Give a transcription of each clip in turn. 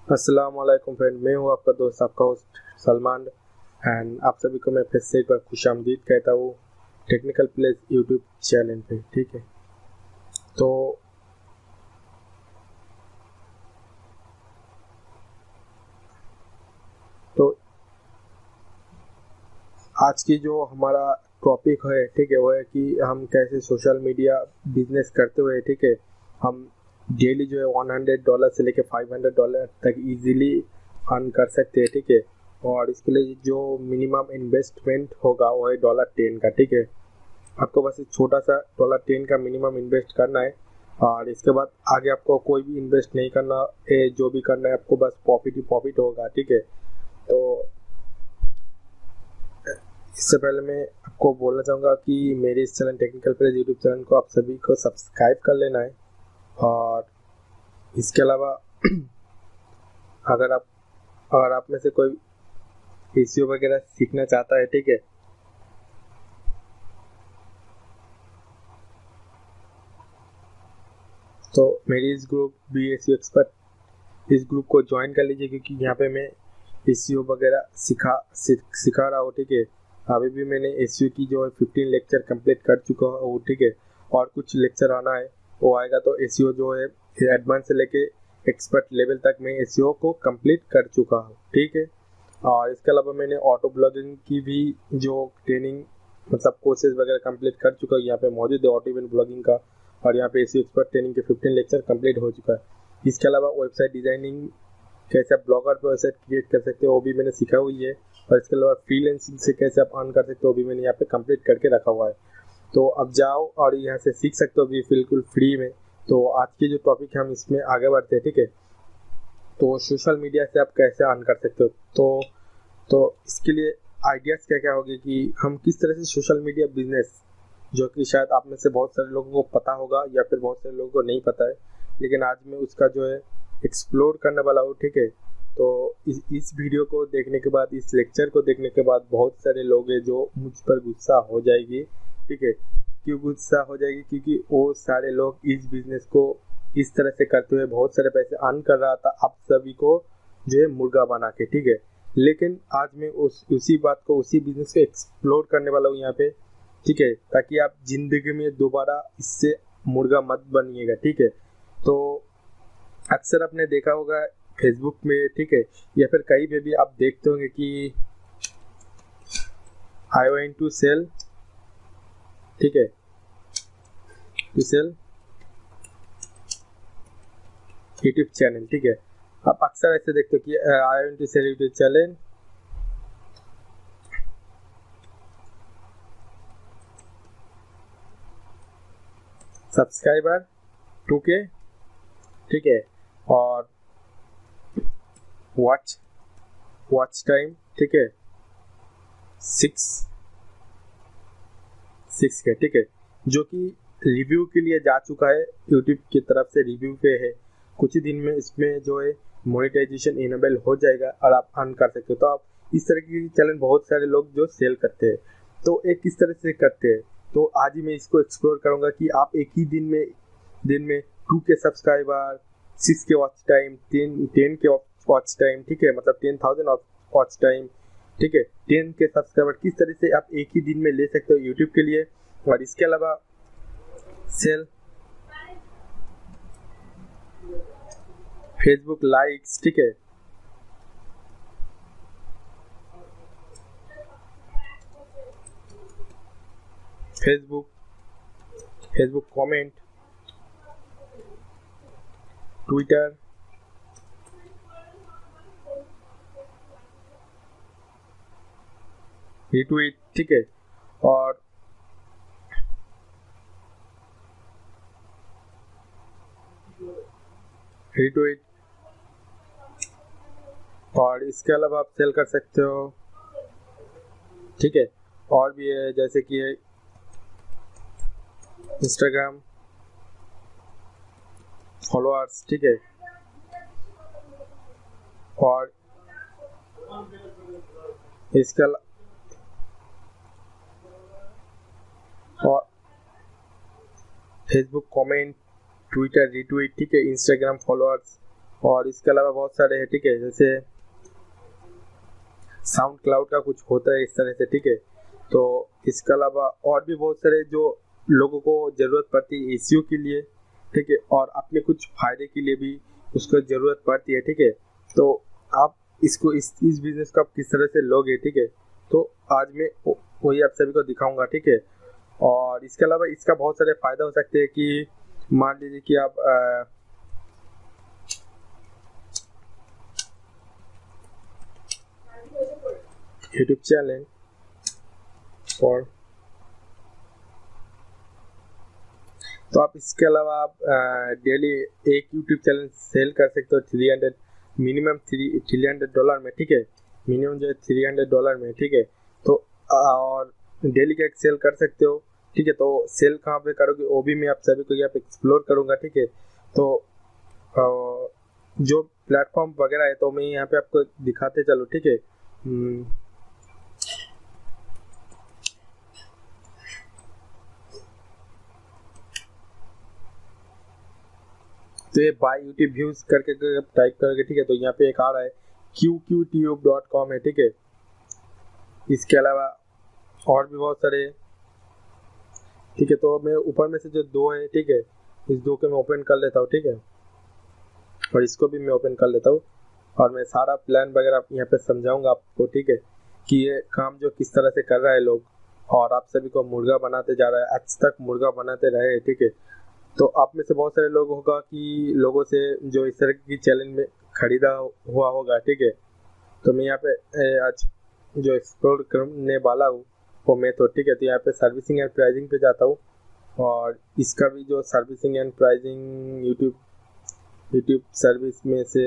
अस्सलाम वालेकुम फ्रेंड, मैं हूँ आपका दोस्त, आपका होस्ट सलमान। एंड आप सभी को मैं फिर से एक बार खुशामदीद कहता हूँ टेक्निकल प्लेस यूट्यूब चैनल पे। ठीक है, तो तो आज की जो हमारा टॉपिक है, ठीक है, वो है कि हम कैसे सोशल मीडिया बिजनेस करते हुए, ठीक है, हम डेली जो है $100 से लेके $500 तक इजीली अर्न कर सकते हैं। ठीक है, और इसके लिए जो मिनिमम इन्वेस्टमेंट होगा वो है $10 का। ठीक है, आपको बस एक छोटा सा $10 का मिनिमम इन्वेस्ट करना है, और इसके बाद आगे आपको कोई भी इन्वेस्ट नहीं करना है। जो भी करना है आपको बस प्रॉफिट ही प्रॉफिट होगा। ठीक है, तो इससे पहले मैं आपको बोलना चाहूँगा कि मेरे इस channel technical place YouTube channel को आप सभी को सब्सक्राइब कर लेना है। और इसके अलावा अगर आप अगर आप में से कोई एसईओ वगैरह सीखना चाहता है, ठीक है, तो मेरी इस ग्रुप बी एस एक्सपर्ट, इस ग्रुप को ज्वाइन कर लीजिए, क्योंकि यहाँ पे मैं एसईओ वगैरह सिखा रहा हूँ। ठीक है, अभी भी मैंने एसईओ की जो है 15 लेक्चर कंप्लीट कर चुका हूँ। ठीक है, और कुछ लेक्चर आना है, वो आएगा। तो एसईओ जो है एडवांस से लेके एक्सपर्ट लेवल तक मैं एसईओ को कंप्लीट कर चुका हूँ। ठीक है, और इसके अलावा मैंने ऑटो ब्लॉगिंग की भी जो ट्रेनिंग मतलब कोर्सेज वगैरह कंप्लीट कर चुका हूँ, यहाँ पे मौजूद है ऑटो इवेंट ब्लॉगिंग का। और यहाँ पे एसईओ एक्सपर्ट ट्रेनिंग के 15 लेक्चर कंप्लीट हो चुका है। इसके अलावा वेबसाइट डिजाइनिंग, कैसे आप ब्लॉगर पे वेबसाइट क्रिएट कर सकते हो, वो भी मैंने सीखा हुई है। और इसके अलावा फ्रीलांसिंग से कैसे आप अर्न कर सकते हो, वो भी मैंने यहाँ पे कंप्लीट करके रखा हुआ है। तो अब जाओ और यहाँ से सीख सकते हो भी बिल्कुल फ्री में। तो आज की जो टॉपिक है हम इसमें आगे बढ़ते हैं। ठीक है, तो सोशल मीडिया से आप कैसे अर्न कर सकते हो। तो इसके लिए आइडियाज क्या क्या होगी कि हम किस तरह से सोशल मीडिया बिजनेस, जो कि शायद आप में से बहुत सारे लोगों को पता होगा या फिर बहुत सारे लोगों को नहीं पता है, लेकिन आज मैं उसका जो है एक्सप्लोर करने वाला हूँ। ठीक है, तो इस वीडियो को देखने के बाद, इस लेक्चर को देखने के बाद बहुत सारे लोग हैं जो मुझ पर गुस्सा हो जाएगी। ठीक है, क्यों गुस्सा हो जाएगी? क्योंकि वो सारे लोग इस बिजनेस को इस तरह से करते हुए बहुत सारे पैसे अर्न कर रहा था, आप सभी को जो है मुर्गा बना के। ठीक है, लेकिन आज मैं उसी बात को, उसी बिजनेस को एक्सप्लोर करने वाला हूँ यहाँ पे। ठीक है, ताकि आप जिंदगी में दोबारा इससे मुर्गा मत बनिएगा। ठीक है, तो अक्सर आपने देखा होगा फेसबुक में, ठीक है, या फिर कहीं पे भी आप देखते होंगे कि आई वांट टू सेल, ठीक है, टू सेल यूट्यूब चैनल। ठीक है, आप अक्सर ऐसे देखते हो कि I want to sell YouTube channel, subscriber 2K, ठीक है, और वॉच वॉच टाइम, ठीक है, 6 के, ठीक है, जो कि रिव्यू के लिए जा चुका है, यूट्यूब की तरफ से रिव्यू पे है। कुछ ही दिन में इसमें जो है मोनेटाइजेशन इनेबल हो जाएगा और आप अर्न कर सकते हो। तो आप इस तरह की चैनल बहुत सारे लोग जो सेल करते हैं, तो एक किस तरह से करते हैं, तो आज ही मैं इसको एक्सप्लोर करूंगा कि आप एक ही दिन में 2K सब्सक्राइबर, 6 के वॉच टाइम, 10 के वॉच टाइम, ठीक है, मतलब 10,000 वॉच टाइम, ठीक है, 10 के सब्सक्राइबर किस तरह से आप एक ही दिन में ले सकते हो यूट्यूब के लिए। और इसके अलावा सेल फेसबुक लाइक्स, ठीक है, Facebook Facebook comment, Twitter, retweet, ठीक है, और रिट्वीट, और इसके अलावा आप सेल कर सकते हो। ठीक है, और भी है जैसे कि इंस्टाग्राम फॉलोअर्स, ठीक है, और इसके अलावा और फेसबुक कमेंट, ट्विटर रिट्वीट, ठीक है, इंस्टाग्राम फॉलोअर्स, और इसके अलावा बहुत सारे हैं, ठीक है, जैसे साउंड क्लाउड का कुछ होता है इस तरह से, ठीक है। तो इसके अलावा और भी बहुत सारे जो लोगों को ज़रूरत पड़ती है एसईओ के लिए, ठीक है, और अपने कुछ फायदे के लिए भी उसको ज़रूरत पड़ती है, ठीक है। तो आप इसको इस बिजनेस को आप किस तरह से लोगे, ठीक है। तो आज मैं वही आप सभी को दिखाऊंगा, ठीक है। और इसके अलावा इसका बहुत सारे फायदा हो सकते हैं कि मान लीजिए कि आप यूट्यूब चैनल और तो आप इसके अलावा आप डेली एक यूट्यूब चैनल सेल कर सकते हो 300 मिनिमम $300 में, ठीक है। मिनिमम जो है $300 में, ठीक है। तो और डेली का एक सेल कर सकते हो, ठीक है। तो सेल कहाँ पे करोगे वो भी मैं आप सभी को यहाँ पे एक्सप्लोर करूँगा, ठीक है। तो जो प्लेटफॉर्म वगैरह है तो मैं यहाँ पे आपको दिखाते चलो, ठीक है। तो ये बाय यूट्यूब व्यूज करके टाइप करोगे, ठीक है, तो यहाँ पे एक आ रहा है QQTube.com है, ठीक है। इसके अलावा और भी बहुत सारे, ठीक है। तो मैं ऊपर में से जो दो है, ठीक है, इस दो को मैं ओपन कर लेता हूँ, ठीक है, और इसको भी मैं ओपन कर लेता हूँ। और मैं सारा प्लान वगैरह यहाँ पे समझाऊंगा आपको, ठीक है, कि ये काम जो किस तरह से कर रहा है लोग, और आप सभी को मुर्गा बनाते जा रहा है, आज तक मुर्गा बनाते रहे, ठीक है। तो आप में से बहुत सारे लोग होगा कि लोगों से जो इस तरह की चैलेंज में खरीदा हुआ होगा, ठीक है। तो मैं यहाँ पे आज जो एक्सप्लोर करने वाला हूँ वो मैं तो, ठीक है। तो यहाँ पे सर्विसिंग एंड प्राइसिंग पे जाता हूँ, और इसका भी जो servicing and pricing YouTube service में से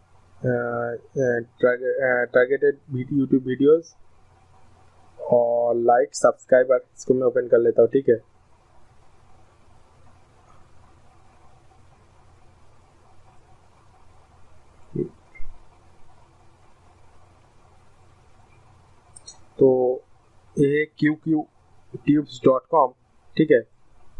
टारगेटेड यूट्यूब वीडियोस और लाइक सब्सक्राइबर, इसको मैं ओपन कर लेता हूँ, ठीक है। तो ये QQTubes.com, ठीक है।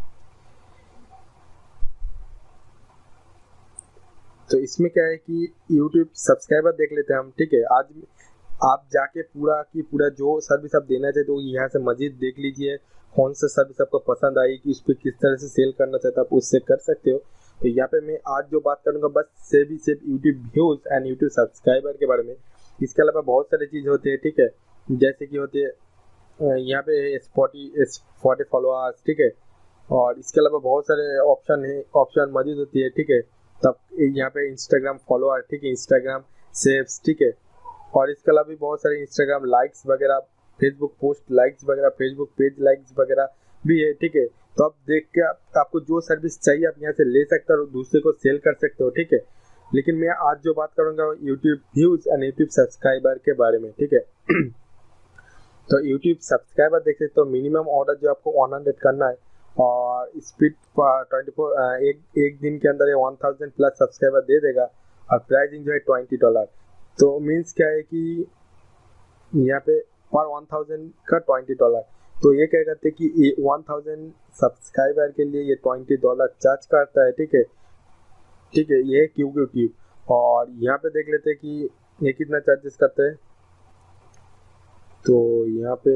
तो इसमें क्या है कि YouTube सब्सक्राइबर देख लेते हैं हम, ठीक है। आज आप जाके पूरा की पूरा जो सर्विस आप देना चाहते हो यहाँ से मजीद देख लीजिए, कौन सा सर्विस आपको पसंद आई कि उस पर किस तरह से सेल करना चाहते हो आप उससे कर सकते हो। तो यहाँ पे मैं आज जो बात करूँगा बस सिर्फ YouTube views and YouTube subscriber के बारे में। इसके अलावा बहुत सारी चीज़ होती है, ठीक है, जैसे कि होती है यहाँ पे स्पॉटी फॉलोअर्स, ठीक है। और इसके अलावा बहुत सारे ऑप्शन मौजूद होती है, ठीक है। तब यहाँ पे इंस्टाग्राम फॉलोअर, ठीक है, इंस्टाग्राम सेव्स, ठीक है। और इसके अलावा भी बहुत सारे इंस्टाग्राम लाइक्स वगैरह, फेसबुक पोस्ट लाइक्स वगैरह, फेसबुक पेज लाइक्स वगैरह भी है, ठीक है। तो आप देख के आपको जो सर्विस चाहिए आप यहाँ से ले सकते हो और दूसरे को सेल कर सकते हो, ठीक है। लेकिन मैं आज जो बात करूंगा YouTube views and YouTube subscriber के बारे में, ठीक है। तो यूट्यूब सब्सक्राइबर देख सकते हो, मिनिमम ऑर्डर जो आपको 100 करना है, और स्पीड 24 एक दिन के अंदर ये 1000 प्लस सब्सक्राइबर दे देगा, और प्राइसिंग जो है $20। तो मीन्स क्या है कि यहाँ पे पर 1000 का $20। तो ये क्या करते हैं कि 1000 सब्सक्राइबर के लिए ये $20 चार्ज करता है, ठीक है, ठीक है। ये है QQTube। और यहाँ पे देख लेते हैं कि ये कितना चार्जेस करते हैं। तो यहाँ पे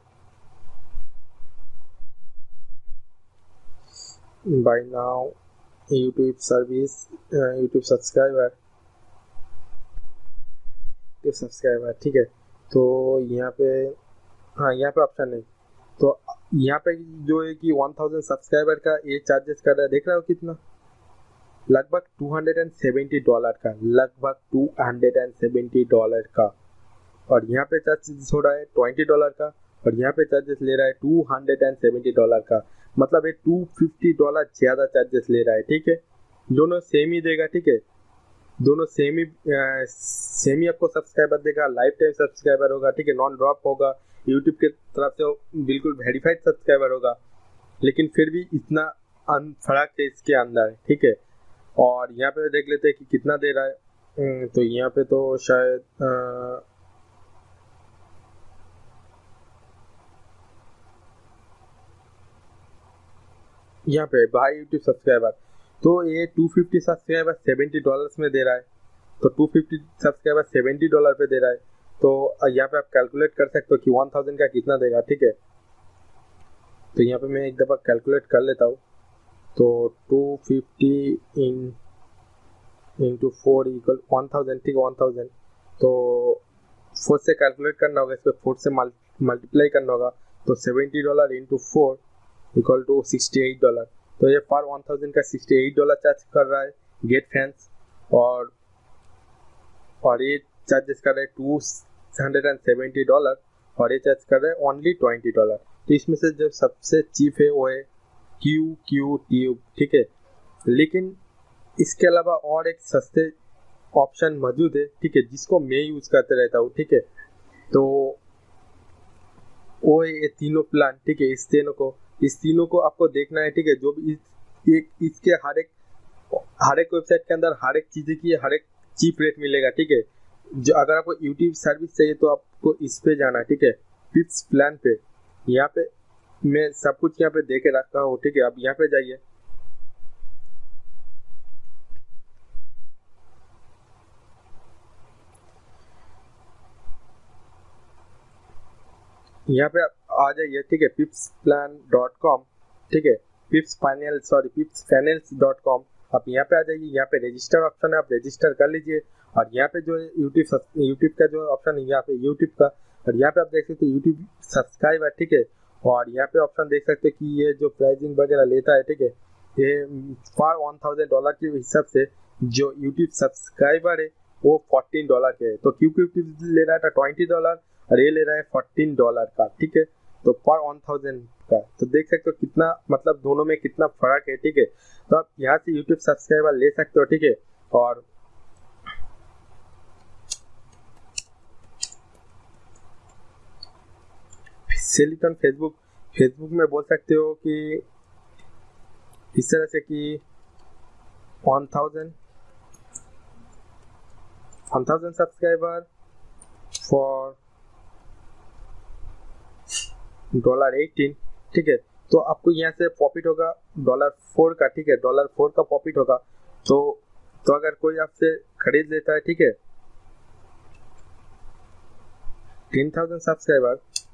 buy now YouTube service YouTube subscriber, ठीक है। तो यहाँ पे, हाँ, यहाँ पे ऑप्शन नहीं। तो यहाँ पे जो है कि 1000 सब्सक्राइबर का ये चार्जेस कर रहा है, देख रहे हो कितना, लगभग $270 का, लगभग $270 का। और यहाँ पे चार्जेस हो रहा है $20 का, और यहाँ पे चार्जेस ले रहा है $270 का। मतलब ये $250 ज्यादा चार्जेस ले रहा है, ठीक है। दोनों सेम ही देगा, ठीक है, दोनों सेम ही आपको सब्सक्राइबर देगा, लाइफ टाइम सब्सक्राइबर होगा, ठीक है, नॉन ड्रॉप होगा, यूट्यूब की तरफ से बिल्कुल वेरीफाइड सब्सक्राइबर होगा। लेकिन फिर भी इतना फर्क है इसके अंदर, ठीक है। और यहाँ पे देख लेते हैं कि कितना दे रहा है। तो यहाँ पे तो शायद यहाँ पे बाय यूट्यूब सब्सक्राइबर, तो ये 250 सब्सक्राइबर $70 में दे रहा है, तो 250 सब्सक्राइबर $70 पे दे रहा है। तो यहाँ पे आप कैलकुलेट कर सकते हो कि 1000 का कितना देगा, ठीक है। तो यहाँ पे मैं एक दफ़ा कैलकुलेट कर लेता हूँ। तो 250 इंटू 4 इक्वल 1000, ठीक है 1000। तो 4 से कैलकुलेट करना होगा, इस पर 4 से मल्टीप्लाई करना होगा। तो $70 इंटू 4 इक्वल टू $68। तो ये पर 1000 का $68 चार्ज कर रहा है गेट फैंस, और ये चार्जेस कर रहे हैं $270, और ये चार्ज कर रहे हैं ओनली $20। तो इसमें से जो सबसे चीप है वो है क्यू ट्यूब, ठीक है। लेकिन इसके अलावा और एक सस्ते ऑप्शन मौजूद है, ठीक है, जिसको मैं यूज करते रहता हूँ, ठीक है। तो वो है ये तीनों प्लान, ठीक है। इस तीनों को आपको देखना है, ठीक है। जो भी इसके हर एक वेबसाइट के अंदर हर एक चीज़ की हर एक चीप रेट मिलेगा, ठीक है। जो अगर आपको यूट्यूब सर्विस चाहिए तो आपको इस पे जाना है, ठीक है, पिप्स प्लान पे। यहाँ पे मैं सब कुछ यहाँ पे दे के रखा हूँ, ठीक है। आप यहाँ पे जाइए, यहाँ पे आ जाइए, ठीक है, pipsplan.com, ठीक है, pipspanels.com। आप यहाँ पे आ जाइए, यहाँ पे रजिस्टर ऑप्शन है, आप रजिस्टर कर लीजिए। और यहाँ पे जो है यूट्यूब का जो ऑप्शन है, यहाँ पे यूट्यूब का, और यहाँ पे आप देख सकते हो यूट्यूब सब्सक्राइबर, ठीक है। और यहाँ पे ऑप्शन देख सकते हो कि ये जो प्राइसिंग वगैरह लेता है, ठीक है, ये फॉर $1000 के हिसाब से जो यूट्यूब सब्सक्राइबर है वो $14 के है। तो क्योंकि ले रहा था $20 और ये ले रहा है $14 का, ठीक है। तो पर 1000 का, तो देख सकते हो कितना मतलब दोनों में कितना फर्क है, ठीक है। तो आप यहाँ से यूट्यूब सब्सक्राइबर ले सकते हो, ठीक है। और सिलिकॉन फेसबुक में बोल सकते हो कि इस तरह से कि 1000 सब्सक्राइबर फॉर $18, ठीक है। तो आपको यहाँ से प्रॉफिट होगा $4 का, ठीक है, $4 का प्रॉफिट होगा। तो अगर कोई आपसे खरीद लेता है, ठीक है, 10,000 सब्सक्राइबर,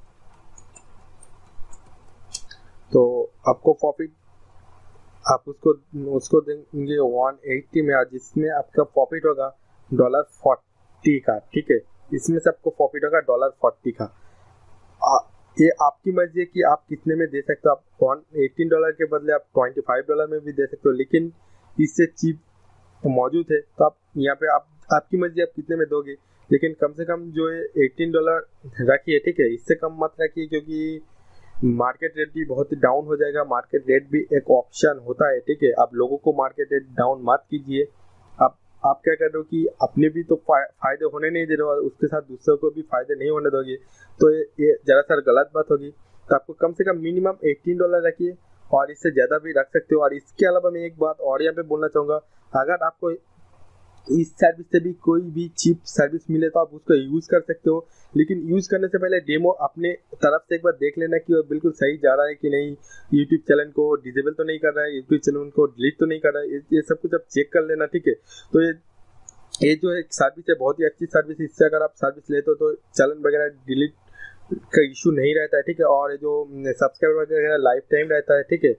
तो आपको प्रॉफिट आप उसको देंगे 180 में, जिसमें आपका प्रॉफिट होगा $40 का, ठीक है। इसमें से आपको प्रॉफिट होगा $40 का। ये आपकी मर्जी है कि आप कितने में दे सकते हो। आप $18 के बदले आप $25 में भी दे सकते हो, लेकिन इससे चीप मौजूद है। तो आप यहाँ पे आपकी मर्जी, आप कितने में दोगे। लेकिन कम से कम जो है $18 रखिए, ठीक है, इससे कम मत रखिए, क्योंकि मार्केट रेट भी बहुत डाउन हो जाएगा। मार्केट रेट भी एक ऑप्शन होता है, ठीक है। आप लोगों को मार्केट रेट डाउन मत कीजिए। आप क्या कर रहे हो कि अपने भी तो फायदे होने नहीं दे रहे हो, उसके साथ दूसरों को भी फायदे नहीं होने दोगे, तो ये जरा सा गलत बात होगी। तो आपको कम से कम मिनिमम $18 रखिए, और इससे ज़्यादा भी रख सकते हो। और इसके अलावा मैं एक बात और यहाँ पे बोलना चाहूँगा, अगर आपको इस सर्विस से भी कोई भी चीप सर्विस मिले तो आप उसको यूज़ कर सकते हो। लेकिन यूज़ करने से पहले डेमो अपने तरफ से एक बार देख लेना कि वो बिल्कुल सही जा रहा है कि नहीं, यूट्यूब चैनल को डिसेबल तो नहीं कर रहा है, यूट्यूब चैनल को डिलीट तो नहीं कर रहा है, ये सब कुछ आप चेक कर लेना, ठीक है। तो ये जो एक सर्विस है बहुत ही अच्छी सर्विस है। इससे अगर आप सर्विस लेते हो तो चैनल वगैरह डिलीट का इशू नहीं रहता है, ठीक है। और जो सब्सक्राइबर वगैरह लाइफ टाइम रहता है, ठीक है।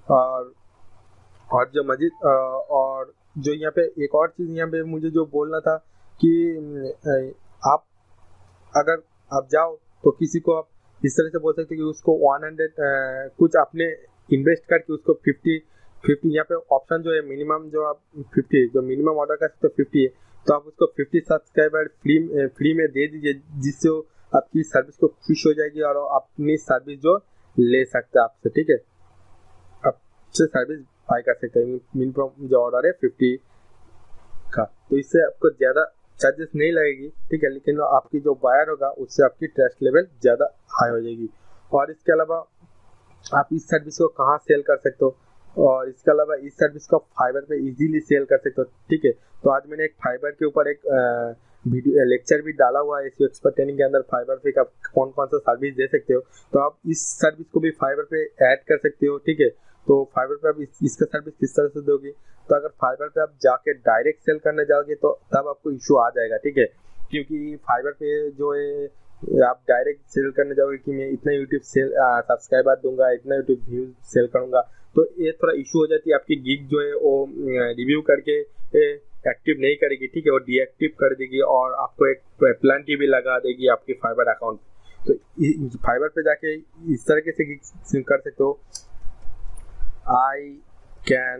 और जो मजीद और जो यहाँ पे एक और चीज़ यहाँ पे मुझे जो बोलना था कि आप अगर आप जाओ तो किसी को आप इस तरह से बोल सकते हो कि उसको 100 कुछ आपने इन्वेस्ट करके उसको 50 यहाँ पे ऑप्शन जो है मिनिमम जो आप 50 जो मिनिमम ऑर्डर कर सकते हो 50 है, तो आप उसको 50 सब्सक्राइबर फ्री में दे दीजिए, जिससे आपकी सर्विस को खुश हो जाएगी और अपनी सर्विस जो ले सकते हैं आपसे, ठीक है, आपसे सर्विस बाय कर सकते हैं। मिनिमम जो ऑर्डर है 50 का, तो इससे आपको ज़्यादा चार्जेस नहीं लगेगी, ठीक है। लेकिन आपकी जो बायर होगा उससे आपकी ट्रस्ट लेवल ज़्यादा हाई हो जाएगी। और इसके अलावा आप इस सर्विस को कहाँ सेल कर सकते हो, और इसके अलावा इस सर्विस को फाइबर पे इजीली सेल कर सकते हो, ठीक है। तो आज मैंने एक फाइबर के ऊपर एक वीडियो लेक्चर भी डाला हुआ है एसईओ एक्सपर्ट ट्रेनिंग के अंदर, फाइबर पे आप कौन कौन सा सर्विस दे सकते हो। तो आप इस सर्विस को भी फाइबर पे ऐड कर सकते हो, ठीक है। तो फाइवर पे आप इसका सर्विस किस तरह से दोगे? तो अगर फाइवर पे आप जाके डायरेक्ट सेल करने जाओगे तो तब आपको इशू आ जाएगा, ठीक है, क्योंकि फाइवर पे जो है आप डायरेक्ट सेल करने जाओगे कि मैं इतना यूट्यूब सेल सब्सक्राइबर दूंगा, इतना यूट्यूब व्यूज सेल करूंगा, तो ये थोड़ा इशू हो जाती है। आपकी गिग जो है वो रिव्यू करके एक्टिव नहीं करेगी, ठीक है, वो डीएक्टिव कर देगी और आपको एक पेनल्टी भी लगा देगी आपके फाइबर अकाउंट। तो फाइबर पे जाके इस तरीके से गिग कर सकते हो, I can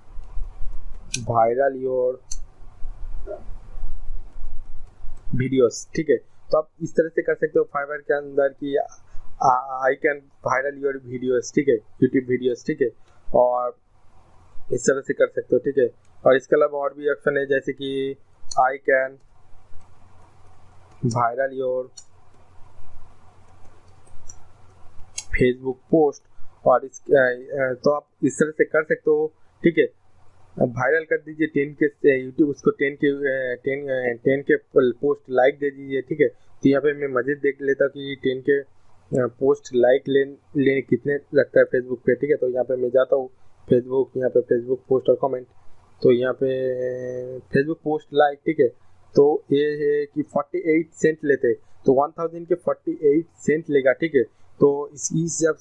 viral your videos, ठीक है। तो आप इस तरह से कर सकते हो फाइवर के अंदर कि I can viral your videos, ठीक है, यूट्यूब वीडियोस, ठीक है, और इस तरह से कर सकते हो, ठीक है। और इसके अलावा और भी ऑप्शन है जैसे कि I can viral your Facebook post, और तो आप इस तरह से कर सकते हो, ठीक है। वायरल कर दीजिए 10 के यूट्यूब उसको 10 के पोस्ट लाइक दे दीजिए, ठीक है। तो यहाँ पे मैं मजीद देख लेता कि 10 के पोस्ट लाइक लेने कितने लगता है फेसबुक पे, ठीक है। तो यहाँ पे मैं जाता हूँ फेसबुक, यहाँ पे फेसबुक पोस्ट और कमेंट, तो यहाँ पे फेसबुक पोस्ट लाइक, ठीक है। तो ये है कि 48 सेंट लेते, तो 1000 के 48 सेंट लेगा, ठीक है। तो इसी हिसाब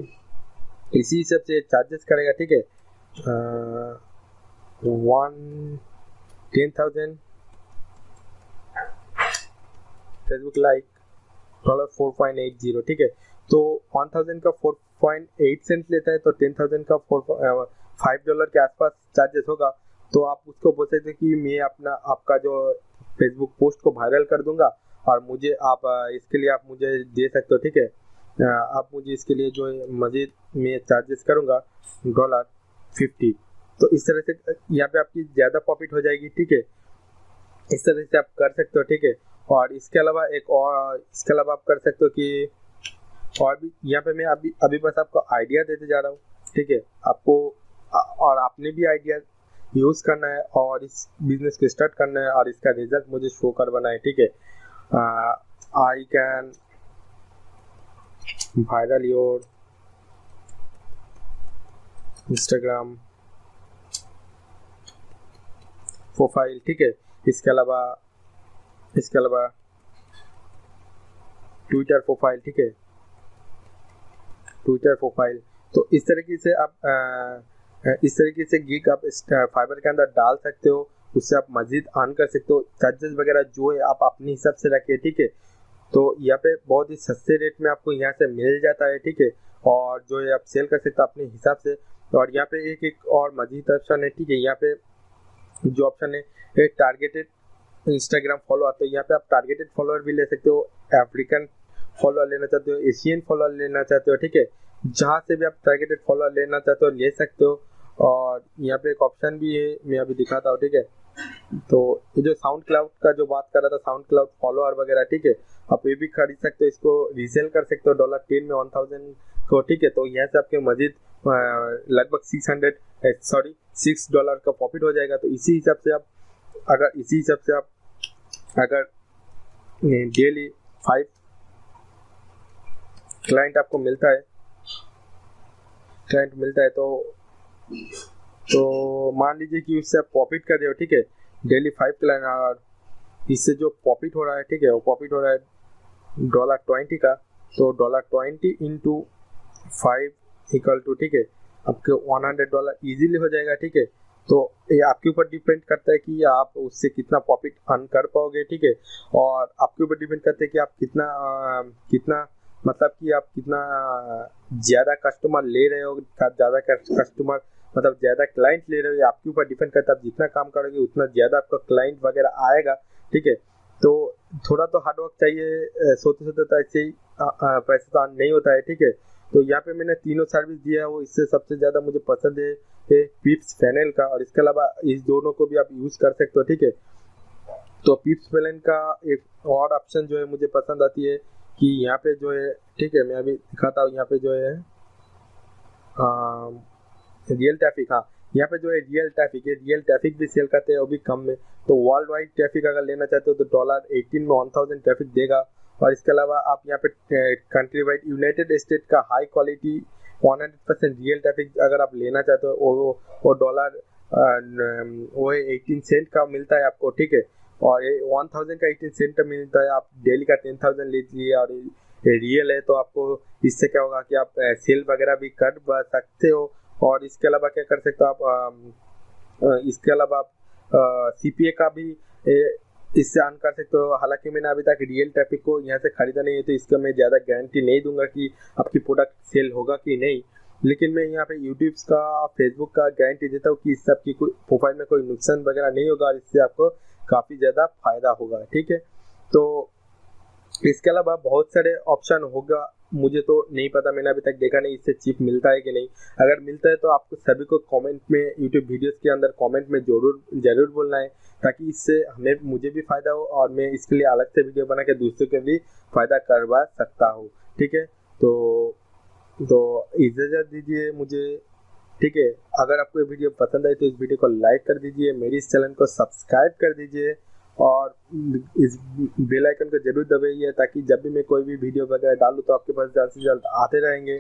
से चार्जेस करेगा, ठीक है। 10,000 फेसबुक लाइक $4.80, ठीक है। तो 1000 का 4.8 सेंट लेता है, तो 10,000 का $5 के आसपास चार्जेस होगा। तो आप उसको बोल सकते हैं कि मैं आपका जो फेसबुक पोस्ट को वायरल कर दूंगा और मुझे आप इसके लिए आप मुझे दे सकते हो, ठीक है। आप मुझे इसके लिए जो है मजीद मैं चार्जेस करूंगा $50। तो इस तरह से यहाँ पे आपकी ज़्यादा प्रॉफिट हो जाएगी, ठीक है। इस तरह से आप कर सकते हो, ठीक है। और इसके अलावा आप कर सकते हो कि और भी यहाँ पे मैं अभी बस आपको आइडिया देते जा रहा हूँ, ठीक है। आपको और आपने भी आइडिया यूज़ करना है और इस बिजनेस को स्टार्ट करना है और इसका रिजल्ट मुझे शो करवाना है, ठीक है। I can viral your Instagram profile, ठीक है। इसके अलावा ट्विटर प्रोफाइल, ठीक है, ट्विटर प्रोफाइल। तो इस तरीके से गिग आप फाइबर के अंदर डाल सकते हो, उससे आप मजीद अर्न कर सकते हो। चार्जेस वगैरह जो है आप अपने हिसाब से रखिए, ठीक है। तो यहाँ पे बहुत ही सस्ते रेट में आपको यहाँ से मिल जाता है, ठीक है। और जो है आप सेल कर सकते हो अपने हिसाब से। और यहाँ पे एक और मजीद ऑप्शन है, ठीक है। यहाँ पे जो ऑप्शन है टारगेटेड इंस्टाग्राम फॉलोअर, तो यहाँ पे आप टारगेटेड फॉलोअर भी ले सकते हो, अफ्रीकन फॉलोअर लेना चाहते हो, एशियन फॉलोअर लेना चाहते हो, ठीक है। जहाँ से भी आप टारगेटेड फॉलोअर लेना चाहते हो ले सकते हो। और यहाँ पे एक ऑप्शन भी है, मैं अभी दिखाता हूँ, ठीक है। तो ये जो साउंड क्लाउड का जो बात कर रहा था, साउंड क्लाउड फॉलोअर वगैरह, ठीक है, आप ये भी खरीद सकते हो, इसको रीसेल कर सकते हो $10 में 1000 को, ठीक है। तो यहाँ से आपके मजीद लगभग $6 का प्रॉफिट हो जाएगा। तो इसी हिसाब से आप अगर डेली 5 क्लाइंट आपको मिलता है तो मान लीजिए कि उससे आप प्रॉफिट कर रहे हो, ठीक है, डेली 5 क्लाइंट, और इससे जो प्रॉफिट हो रहा है, ठीक है, वो प्रॉफिट हो रहा है $20 का। तो $20 इंटू 5 इक्वल टू, ठीक है, आपके $100 इजीली हो जाएगा, ठीक है। तो ये आपके ऊपर डिपेंड करता है कि आप उससे कितना प्रॉफिट अर्न कर पाओगे, ठीक है। और आपके ऊपर डिपेंड करता है कि आप कितना मतलब कि आप कितना ज़्यादा कस्टमर ले रहे हो, ज़्यादा कस्टमर मतलब ज़्यादा क्लाइंट ले रहे हो, आपके ऊपर डिपेंड करता है। आप जितना काम करोगे उतना ज़्यादा आपका क्लाइंट वगैरह आएगा, ठीक है। तो थोड़ा तो हार्डवर्क चाहिए, सोते तो ऐसे ही पैसे तो अर्न नहीं होता है, ठीक है। तो यहाँ पे मैंने तीनों सर्विस दिया है, वो इससे सबसे ज़्यादा मुझे पसंद है पिप्स पैनल का, और इसके अलावा इस दोनों को भी आप यूज़ कर सकते हो, ठीक है। तो पिप्स पैनल का एक और ऑप्शन जो है मुझे पसंद आती है कि यहाँ पे जो है, ठीक है, मैं अभी दिखाता हूँ। यहाँ पे जो है रियल ट्रैफिक, हाँ, यहाँ पे जो है रियल ट्रैफिक भी सेल करते हैं, वो भी कम में। तो वर्ल्ड वाइड ट्रैफिक अगर लेना चाहते हो तो $18 में 1000 ट्रैफिक देगा। और इसके अलावा आप यहाँ पे कंट्री वाइड यूनाइटेड स्टेट का हाई क्वालिटी 100% रियल ट्रैफिक अगर आप लेना चाहते हो वो डॉलर वो 18 सेंट का मिलता है आपको, ठीक है। और 1000 का 18 सेंट मिलता है, आप डेली का 10,000 लीजिए और रियल है तो आपको इससे क्या होगा कि आप सेल वगैरह भी कर सकते हो। और इसके अलावा क्या कर सकते हो आप, इसके अलावा आप सीपीए का भी इससे अर्न कर सकते हो। हालांकि मैंने अभी तक रियल ट्रैफिक को यहाँ से खरीदा नहीं है तो इसका मैं ज़्यादा गारंटी नहीं दूंगा कि आपकी प्रोडक्ट सेल होगा कि नहीं, लेकिन मैं यहाँ पे यूट्यूब का फेसबुक का गारंटी देता हूँ कि इससे आपकी प्रोफाइल में कोई नुकसान वगैरह नहीं होगा और इससे आपको काफ़ी ज़्यादा फायदा होगा, ठीक है। तो इसके अलावा बहुत सारे ऑप्शन होगा, मुझे तो नहीं पता, मैंने अभी तक देखा नहीं इससे चिप मिलता है कि नहीं। अगर मिलता है तो आपको सभी को कमेंट में यूट्यूब वीडियोस के अंदर कमेंट में जरूर बोलना है, ताकि इससे मुझे भी फायदा हो और मैं इसके लिए अलग से वीडियो बना के दूसरों को भी फायदा करवा सकता हूँ, ठीक है। तो इजाज़त दीजिए मुझे, ठीक है। अगर आपको ये वीडियो पसंद आई तो इस वीडियो को लाइक कर दीजिए, मेरी इस चैनल को सब्सक्राइब कर दीजिए और इस बेल आइकन को जरूर दबाइए ताकि जब भी मैं कोई भी वीडियो वगैरह डालूँ तो आपके पास जल्द से जल्द आते रहेंगे,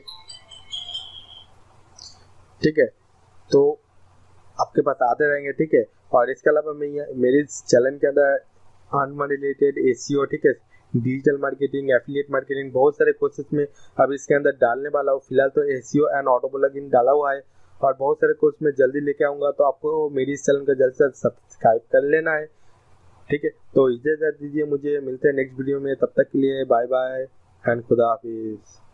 ठीक है। तो आपके पास आते रहेंगे, ठीक है। और इसके अलावा मैं मेरे चैनल के अंदर अनमन रिलेटेड एसईओ, ठीक है, डिजिटल मार्केटिंग, एफिलिएट मार्केटिंग, बहुत सारे कोर्सेज में अब इसके अंदर डालने वाला हूँ। फिलहाल तो एसईओ एंड ऑटो ब्लॉगिंग डाला हुआ है और बहुत सारे कोर्स में जल्दी लेके आऊँगा, तो आपको मेरी इस चैनल को जल्द से जल्द सब्सक्राइब कर लेना है, ठीक है। तो इजाज़त दीजिए मुझे, मिलते हैं नेक्स्ट वीडियो में, तब तक के लिए बाय बाय एंड खुदा हाफिज़।